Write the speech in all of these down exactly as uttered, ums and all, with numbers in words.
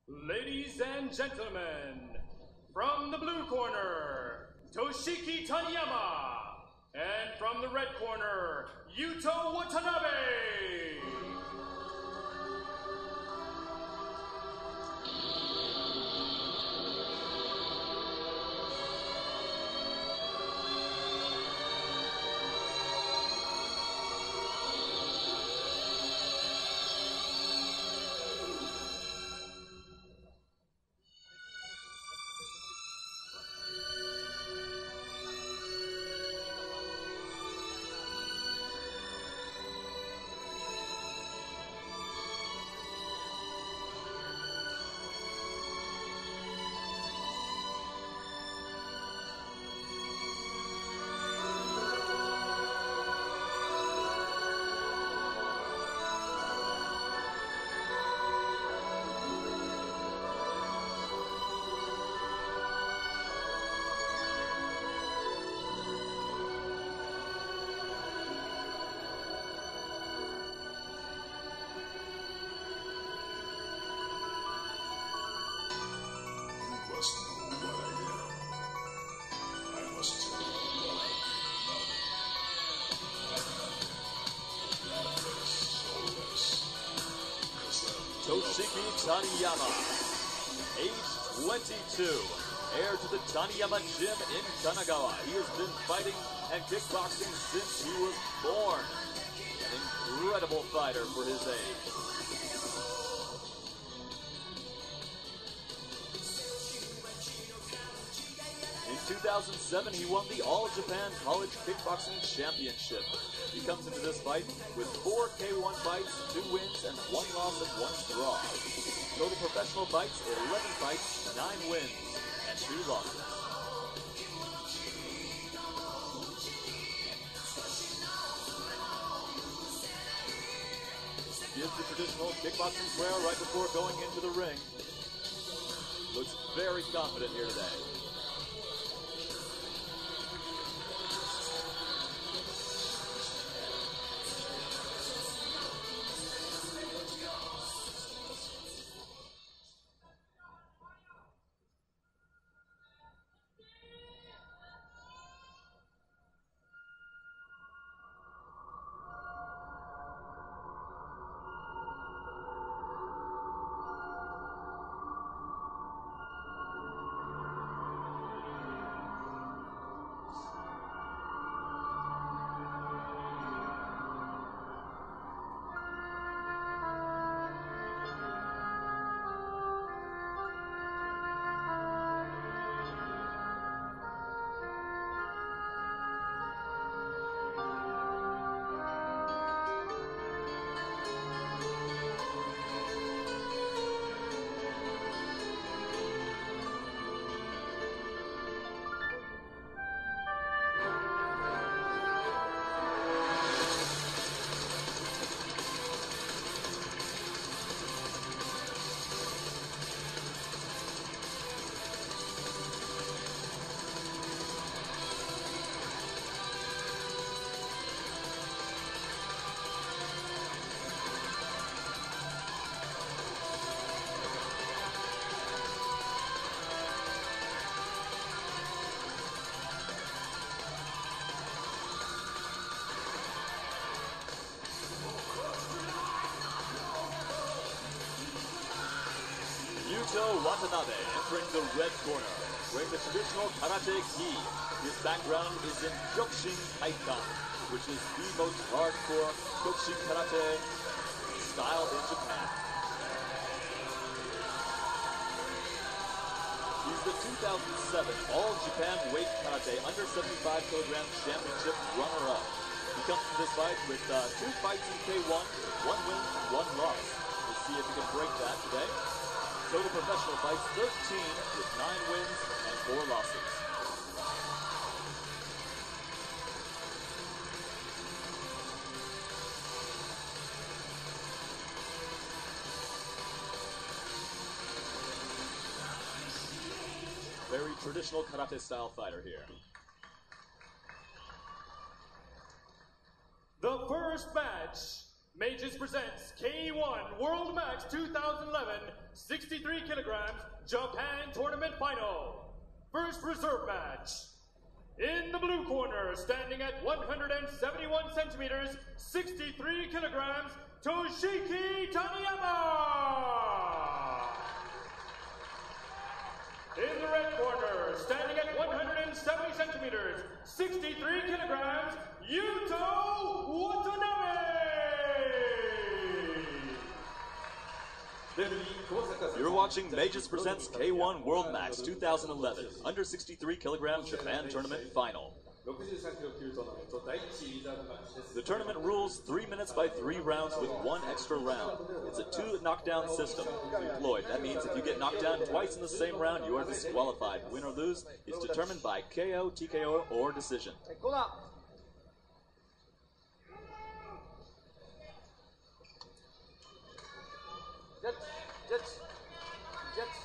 Ladies and gentlemen, from the blue corner, Toshiki Taniyama. And from the red corner, Yuto Watanabe. Must know what I am. I must tell you what I am. Toshiki Taniyama, age twenty-two, heir to the Taniyama Gym in Kanagawa. He has been fighting and kickboxing since he was born. An incredible fighter for his age. In two thousand seven, he won the All Japan College Kickboxing Championship. He comes into this fight with four K one fights, two wins, and one loss and one draw. Total professional fights, eleven fights, nine wins, and two losses. Gives the traditional kickboxing prayer right before going into the ring. Looks very confident here today. Yuto Watanabe entering the red corner, wearing the traditional karate gi. His background is in Kyokushin Taikan, which is the most hardcore Kyokushin karate style in Japan. He's the two thousand seven All Japan Weight Karate under seventy-five kilogram championship runner-up. He comes to this fight with uh, two fights in K one, one win, one loss. We'll see if he can break that today. Total professional fights, thirteen, with nine wins and four losses. Very traditional karate style fighter here. The first match, Mages presents K one World Max two thousand eleven sixty-three kilograms Japan Tournament Final. First reserve match. In the blue corner, standing at one hundred seventy-one centimeters, sixty-three kilograms, Toshiki Taniyama. In the red corner, standing at one hundred seventy centimeters, sixty-three kilograms, Yuto Watanabe. You're watching Mages Presents K one World Max two thousand eleven Under sixty-three kilogram Japan Tournament Final. The tournament rules three minutes by three rounds with one extra round. It's a two knockdown system employed. That means if you get knocked down twice in the same round, you are disqualified. Win or lose is determined by K O, T K O, or decision. Jets, Jets, Jets.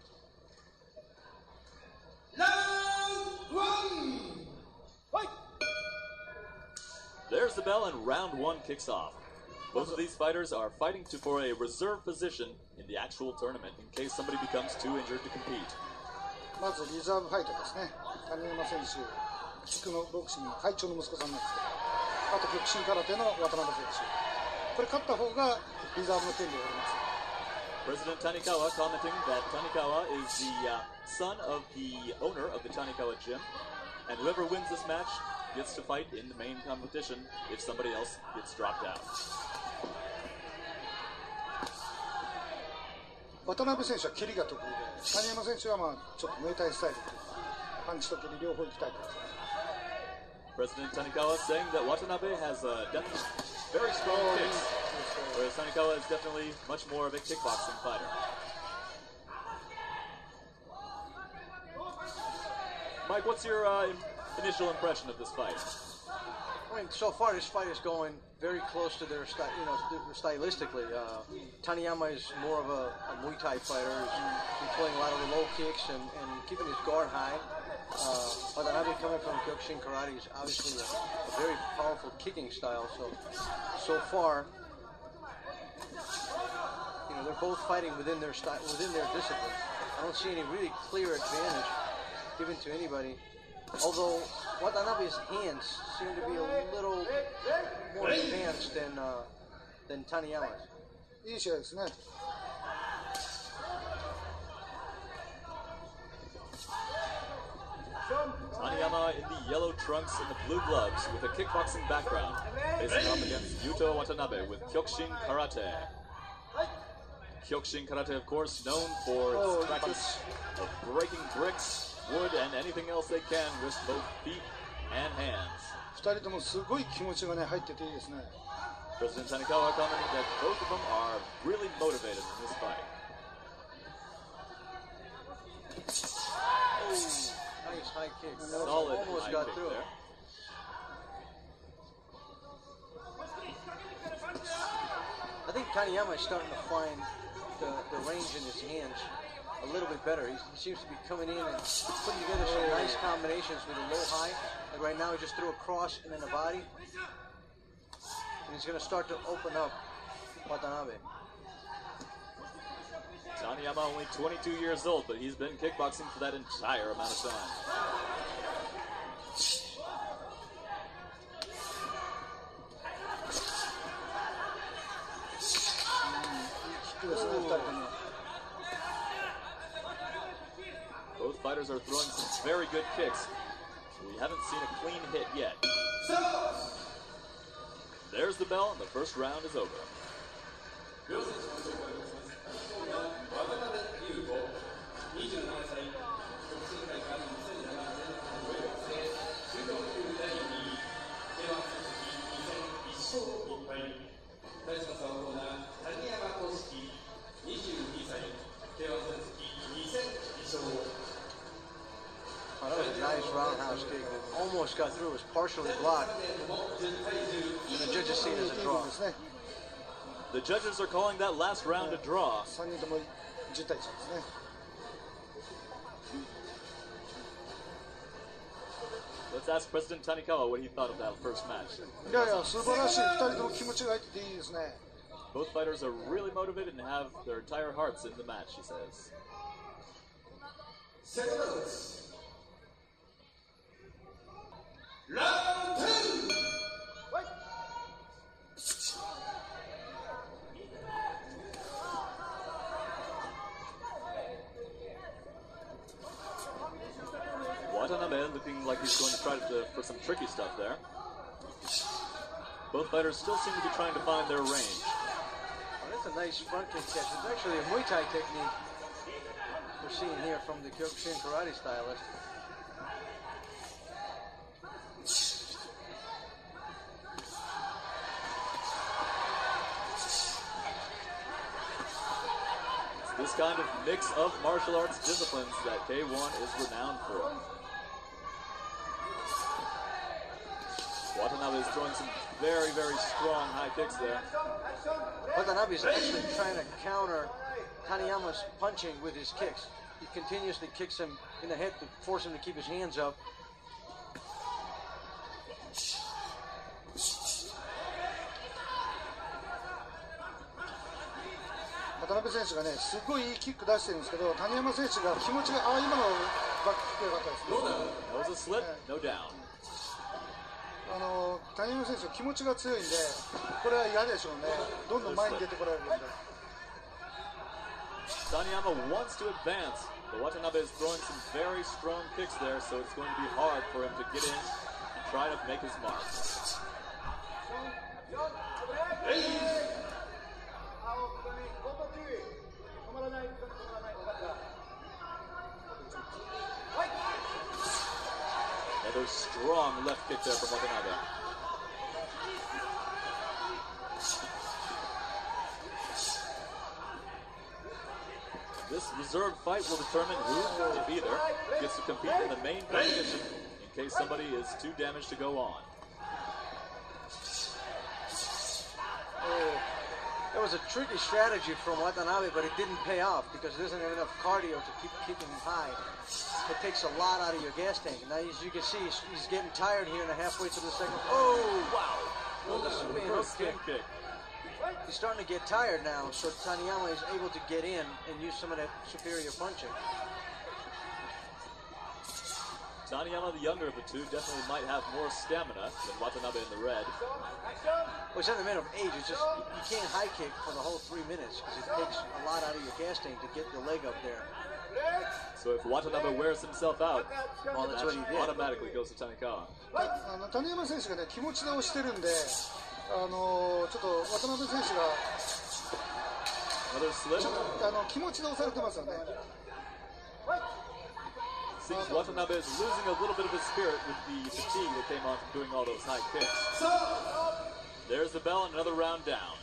Round one! Fight! There's the bell and round one kicks off. Both of these fighters are fighting to, for a reserve position in the actual tournament in case somebody becomes too injured to compete. まずリザーブファイターですね。谷山選手、菊野ボクシングの会長の息子さんなんですけど、あと極真空手の渡辺選手。これ勝った方がリザーブの権利を得ます。 President Tanikawa commenting that Tanikawa is the uh, son of the owner of the Tanikawa gym, and whoever wins this match gets to fight in the main competition if somebody else gets dropped out. 渡辺選手は蹴りが得意で、谷山選手はまあちょっとムエタイスタイルというか、パンチと蹴り両方行きたいと。 President Tanikawa saying that Watanabe has uh, done very strong kicks, whereas Tanikawa is definitely much more of a kickboxing fighter. Mike, what's your uh, initial impression of this fight? I mean, so far this fight is going very close to their style, you know, stylistically. Uh, Taniyama is more of a, a Muay Thai fighter. He's playing a lot of the low kicks and, and keeping his guard high. Uh, Watanabe coming from Kyokushin Karate is obviously a, a very powerful kicking style. So, so far, you know, they're both fighting within their style, within their disciplines. I don't see any really clear advantage given to anybody. Although Watanabe's hands seem to be a little more advanced than uh, than Taniyama's. いい試合ですね。 Taniyama in the yellow trunks and the blue gloves with a kickboxing background, facing off against Yuto Watanabe with Kyokushin Karate. Kyokushin Karate, of course, known for its practice of breaking bricks, wood, and anything else they can with both feet and hands. ふたりともすごい気持ちがね入ってていいですね。 President Tanikawa commenting that both of them are really motivated in this fight. Oh, nice high kick. Solid Almost high got kick through it. there. I think Taniyama is starting to find the, the range in his hands a little bit better. He, he seems to be coming in and putting together some nice combinations with a low-high. Like right now, he just threw a cross and then a body. And he's going to start to open up Watanabe. Taniyama only twenty-two years old, but he's been kickboxing for that entire amount of time. Both fighters are throwing some very good kicks. We haven't seen a clean hit yet. There's the bell, and the first round is over. Oh, that was a nice roundhouse kick that almost got through. It was partially blocked. And the judges see it as a draw. The judges are calling that last round a draw. さんにんともじゅうたいいちですね。 Let's ask President Tanikawa what he thought of that first match. いやいや、素晴らしい。ふたりとも気持ちが入ってていいですね。 Both fighters are really motivated and have their entire hearts in the match, he says. Round two. Watanabe looking like he's going to try to, for some tricky stuff there. Both fighters still seem to be trying to find their range. Oh, that's a nice front kick catch. It's actually a Muay Thai technique we're seeing here from the Kyokushin karate stylist. It's this kind of mix of martial arts disciplines that K one is renowned for. Watanabe is throwing some very, very strong high kicks there. Watanabe is actually trying to counter Taniyama's punching with his kicks. He continuously kicks him in the head to force him to keep his hands up. 渡辺選手がね、すごいいいキック出してるんですけど、谷山選手が気持ちが、あ、今のバックキック良かったですね。 That was a slip, no down. あの谷山選手は気持ちが強いんで、これは嫌でしょうね。どんどん前に出てこられるんで。 Taniyama wants to advance, but Watanabe is throwing some very strong kicks there, so it's going to be hard for him to get in and try to make his mark. Another strong left kick there from Watanabe. This reserve fight will determine who, if either, gets to compete in the main competition in case somebody is too damaged to go on. Oh, that was a tricky strategy from Watanabe, but it didn't pay off because he doesn't have enough cardio to keep keeping him high. It takes a lot out of your gas tank. Now, as you can see, he's, he's getting tired here in the halfway through the second. Oh, wow! Oh, the spin hook Spin kick. kick. He's starting to get tired now, so Taniyama is able to get in and use some of that superior punching. Taniyama, the younger of the two, definitely might have more stamina than Watanabe in the red. Well, it's not a matter of age. It's just you can't high kick for the whole three minutes because it takes a lot out of your gas tank to get the leg up there. So if Watanabe wears himself out, Well, that's what he did. automatically goes to Tanikawa. あの谷山選手がね、気持ち直してるんで、あのちょっと渡辺選手が Another slip. ちょっとあの気持ち直されてますよね。 Seems Watanabe is losing a little bit of his spirit with the fatigue that came on from doing all those high kicks. There's the bell and another round down.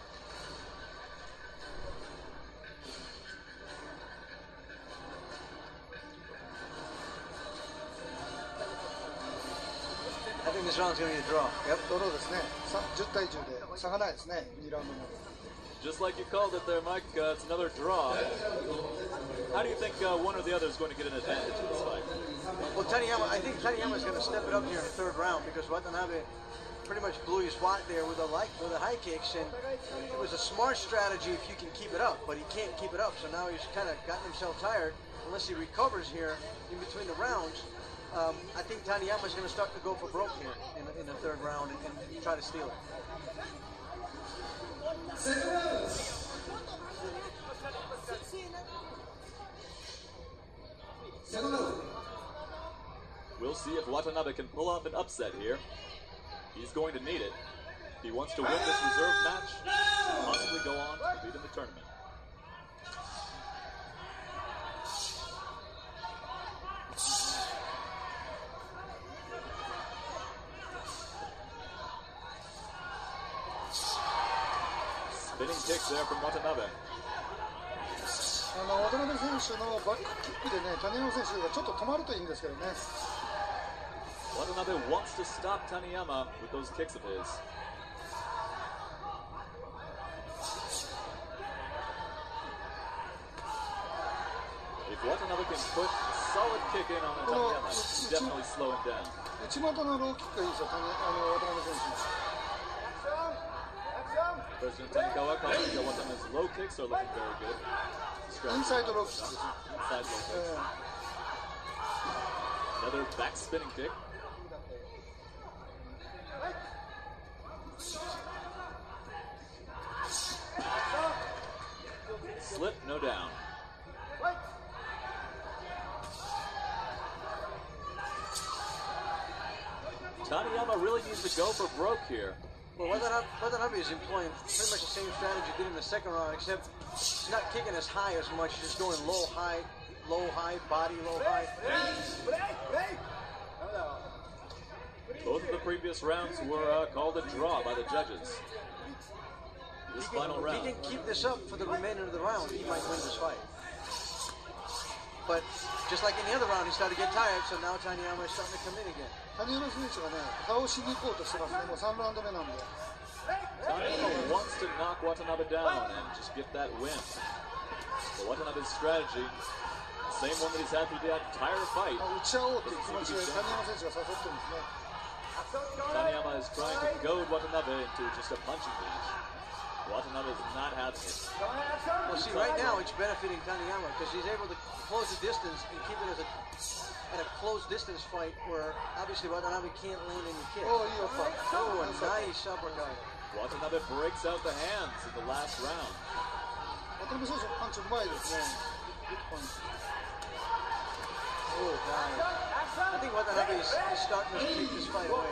I think this round's going to be a draw. やっとローですね。さじゅう対じゅうで差がないですね。にラウンドも。 Just like you called it there, Mike, uh, it's another draw. How do you think uh, one or the other is going to get an advantage in this fight? Well, Taniyama, I think Taniyama is going to step it up here in the third round because Watanabe pretty much blew his wad there with the like with the high kicks, and it was a smart strategy if you can keep it up, but he can't keep it up, so now he's kind of gotten himself tired. Unless he recovers here in between the rounds, um, I think Taniyama is going to start to go for broke here in, in the third round and, and try to steal it. We'll see if Watanabe can pull off an upset here. He's going to need it. If he wants to win this reserve match, possibly go on to compete in the tournament. Spinning kicks there from Watanabe. あの渡辺選手のバックキックでね、谷山選手がちょっと止まるといいんですけどね。 Watanabe wants to stop Taniyama with those kicks of his. If if Watanabe can put a solid kick in on Taniyama, it can definitely slow him down. 内股のローキックがいいですよ、谷あの渡辺選手。 President Tanikawa commenting that Watanabe's low kicks are looking very good. インサイドローキックです。 Inside low kicks. え Another back spinning kick. Slip, no down. Taniyama really needs to go for broke here. Well, Watanabe, Watanabe is employing pretty much the same strategy he did in the second round, except he's not kicking as high as much, just going low, high, low, high, body, low, high. Both of the previous rounds were uh, called a draw by the judges. This He can, final round. he can keep this up for the remainder of the round, he might win this fight. But just like in the other round, he started to get tired, so now Taniyama is starting to come in again. 谷山選手がね、倒しに行こうとしてますね、もうさんラウンド目なんで。 Taniyama wants to knock Watanabe down and just get that win. But Watanabe's strategy, the same one that he's had through the entire fight. 打ち合おうという気持ちで谷山選手が誘ってるんですね。 Taniyama is trying to goad Watanabe into just a punching match. Watanabe is not having it. Well, see, right now it's benefiting Taniyama because he's able to close the distance and keep it as a at a close distance fight where obviously Watanabe can't land any kicks. Oh, you are Oh, a nice uppercut. Watanabe breaks out the hands in the last round. 渡辺選手のパンチうまいですね。グッドパンチ。 Oh, God. I think Watanabe is, is starting to take this fight away.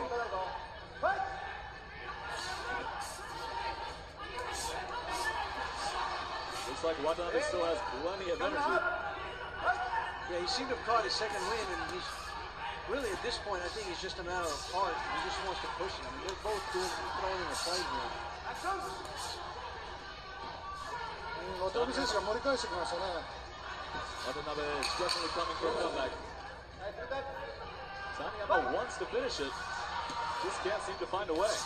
Looks like Watanabe still has plenty of energy. Yeah, he seemed to have caught his second win, and he's really at this point, I think it's just a matter of heart. He just wants to push it. I mean, they're both doing throwing in the fight here. 渡辺選手が盛り返してきましたね。 Watanabe is definitely coming for a comeback. Taniyama wants to finish it, just can't seem to find a way.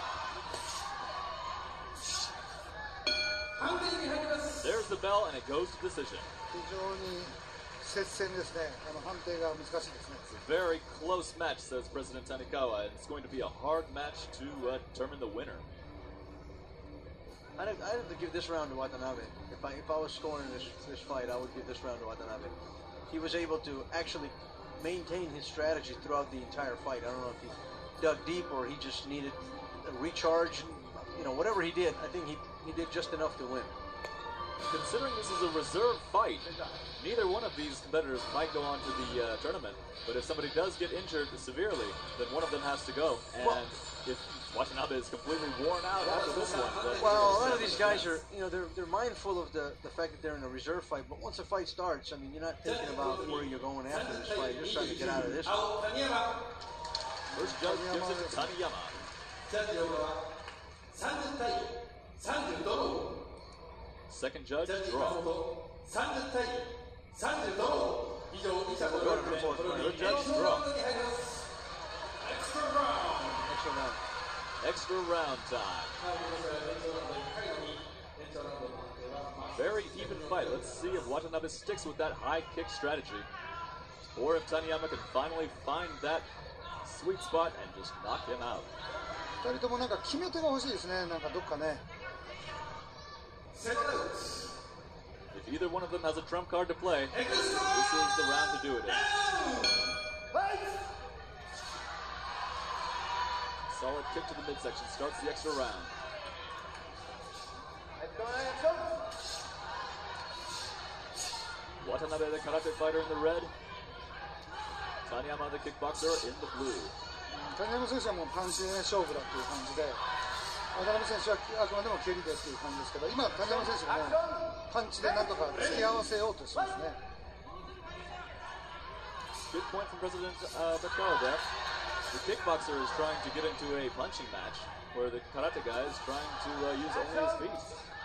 There's the bell, and it goes to decision. 非常に接戦ですね。あの判定が難しいですね。 It's a very close match, says President Tanikawa, and it's going to be a hard match to uh, determine the winner. I'd have, I'd have to give this round to Watanabe. If I if I was scoring this this fight, I would give this round to Watanabe. He was able to actually maintain his strategy throughout the entire fight. I don't know if he dug deep or he just needed a recharge. You know, whatever he did, I think he, he did just enough to win. Considering this is a reserve fight, neither one of these competitors might go on to the uh, tournament. But if somebody does get injured severely, then one of them has to go. And Well- if Watanabe is completely worn out after this one, then Well, a lot of these guys are, you know, they're they're mindful of the, the fact that they're in a reserve fight. But once a fight starts, I mean, you're not thinking about where you're going after this fight. You're just trying to get out of this one. first judge gives it to Taniyama. Second judge, draw. Third judge, draw. Extra round. Extra round time. Very even fight. Let's see if Watanabe sticks with that high kick strategy, or if Taniyama can finally find that sweet spot and just knock him out. 二人ともなんか決め手が欲しいですね。なんかどっかね。 If either one of them has a trump card to play, this is the round to do it in. Solid kick to the midsection starts the extra round. Watanabe, the karate fighter, in the red. Taniyama, the kickboxer, in the blue. 谷山選手はもうパンチで、ね、勝負だっていう感じで、渡辺選手はあくまでも蹴りでっていう感じですけど、今、谷山選手がね、パンチでなんとか突き合わせようとしてますね。 Good point from President uh, Takao there. The kickboxer is trying to get into a punching match, where the karate guy is trying to uh, use only his feet.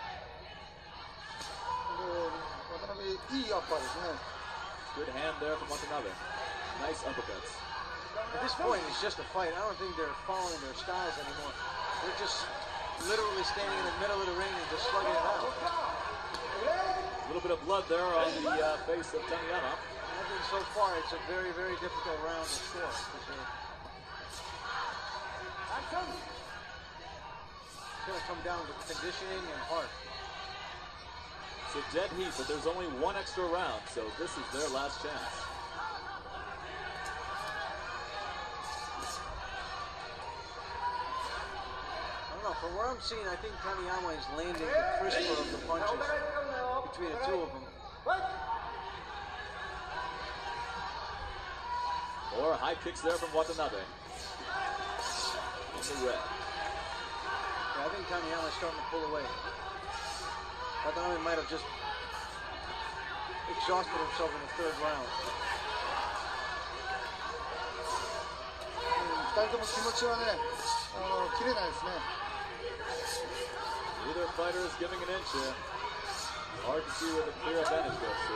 で渡辺、いいアッパーですね。 Good hand there from Watanabe. Nice uppercuts. At this point, it's just a fight. I don't think they're following their styles anymore. They're just literally standing in the middle of the ring and just slugging it out. little bit of blood there on the uh, face of Taniyama. I think so far it's a very, very difficult round to score. It's going to come down to conditioning and heart. So dead heat, but there's only one extra round, so this is their last chance. I don't know, from where I'm seeing, I think Taniyama is landing the crisper of the punches between the two of them. Or high kicks there from Watanabe. In the red. Yeah, I think Taniyama is starting to pull away. Watanabe might have just exhausted himself in the third round. ふたりとも気持ちはね、あの切れないですね。 Neither fighter is giving an inch here. Hard to see where the clear advantage goes to.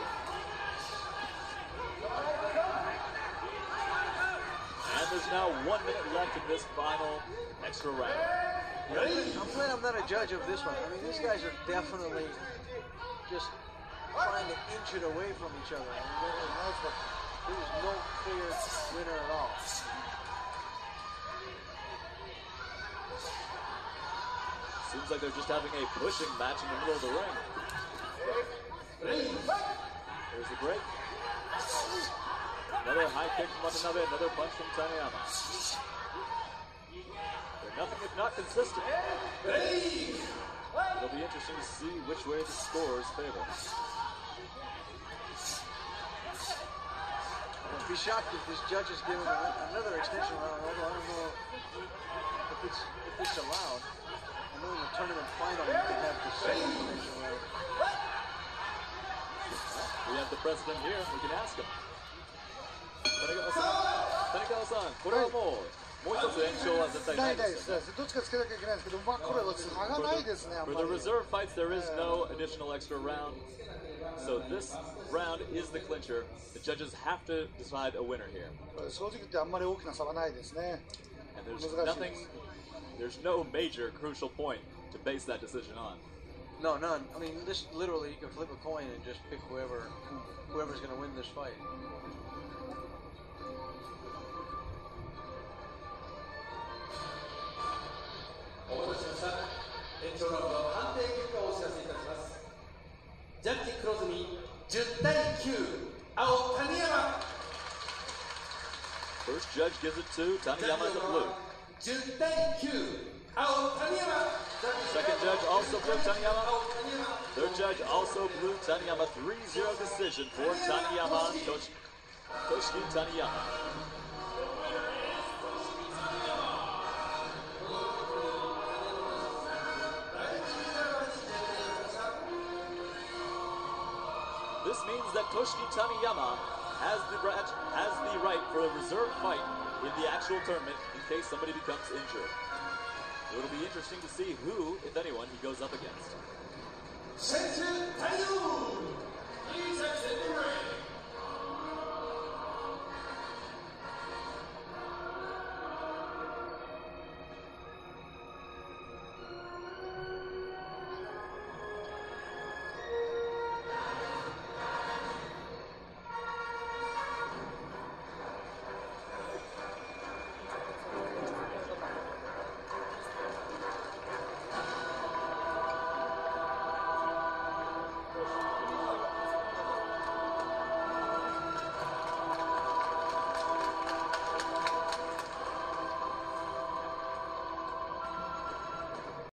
And there's now one minute left in this final extra round. I'm glad I'm not a judge of this one. I mean, these guys are definitely just trying to inch it away from each other. I mean, there, there is no clear winner at all. Seems like they're just having a pushing match in the middle of the ring. There's the break. Another high kick from Watanabe, another punch from Taniyama. They're nothing if not consistent. It'll be interesting to see which way the scores favor. I'd be shocked if this judge is giving another extension round. I don't know if it's, if it's allowed. I know in the tournament final you can have the same extension round. We have the president here, we can ask him. Tanikawa-san, これはもう、もう一つ延長は絶対ないですよね。 どっちかつけなきゃいけないんですけど、まあこれは差がないですね。あん For ま the り reserve fights, there is no additional extra round. So this round is the clincher. The judges have to decide a winner here. 正直言ってあんまり大きな差はないですね。 And there's nothing, there's no major crucial point to base that decision on. No, none. I mean, this literally, you can flip a coin and just pick whoever, whoever's going to win this fight. First judge gives it to Taniyama in the blue. Second judge also blue Taniyama. Third judge also blue Taniyama. three zero decision for Taniyama. Tosh Toshiki Taniyama. This means that Toshiki Taniyama has the right, has the right for a reserve fight in the actual tournament in case somebody becomes injured. It'll be interesting to see who, if anyone, he goes up against.